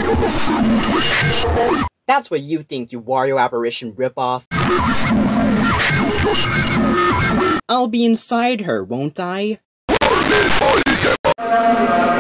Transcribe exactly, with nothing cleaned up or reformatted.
That's what you think, you Wario Apparition ripoff. I'll be inside her, won't I?